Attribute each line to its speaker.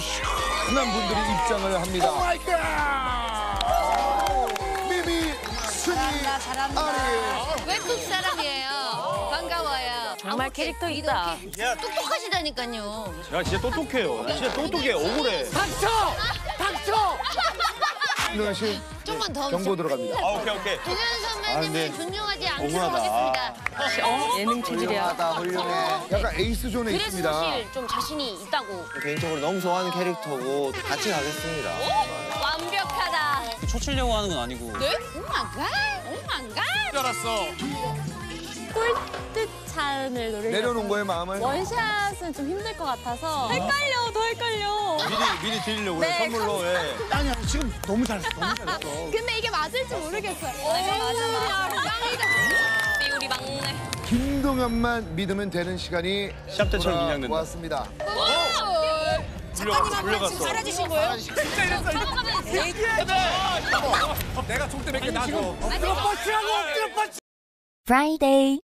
Speaker 1: 시원한 분들이 입장을 합니다. 오 마이 갓! 미미, 순이, 아리.
Speaker 2: 외국 사람이에요. 반가워요.
Speaker 3: 정말 캐릭터 있다.
Speaker 2: 똑똑하시다니까요.
Speaker 4: 야, 진짜 똑똑해요. 진짜 똑똑해. 억울해.
Speaker 1: 닥쳐! 닥쳐! 신동현 씨,
Speaker 2: 좀만 더.
Speaker 1: 경고 들어갑니다.
Speaker 4: 아, 오케이.
Speaker 2: 도현 선배님을
Speaker 4: 네.
Speaker 2: 존중하지 않도록
Speaker 4: 억울하다.
Speaker 2: 하겠습니다.
Speaker 3: 예능 체질이야.
Speaker 5: 훌륭해.
Speaker 1: 약간 에이스 존에
Speaker 2: 그래서
Speaker 1: 있습니다.
Speaker 2: 사실 좀 자신이 있다고.
Speaker 5: 개인적으로 너무 좋아하는 캐릭터고 같이 가겠습니다.
Speaker 2: 완벽하다.
Speaker 4: 초치려고 하는 건 아니고.
Speaker 2: 네? 오마갓? 오마갓?
Speaker 4: 알았어.
Speaker 3: 꿀뜻 찬을 노리려고.
Speaker 1: 내려놓은 거예요, 마음을?
Speaker 3: 원샷은 좀 힘들 것 같아서. 헷갈려, 더 헷갈려.
Speaker 4: 미리 드리려고요.
Speaker 3: 네,
Speaker 4: 선물로. 예.
Speaker 1: 아니야, 지금 너무 잘했어, 너무 잘했어.
Speaker 3: 근데 이게 맞을지 모르겠어요.
Speaker 2: 우리 막내.
Speaker 1: 김동현만 믿으면 되는 시간이
Speaker 4: 시합 때처럼 긴장된다.
Speaker 1: 왔습니다.
Speaker 4: 물려갔어.
Speaker 2: 지금 사라지신 거예요?
Speaker 4: 내가 총대 몇 개 놔줘.
Speaker 1: 엎드려 뻗치라고, 엎드려 뻗치!
Speaker 6: Friday.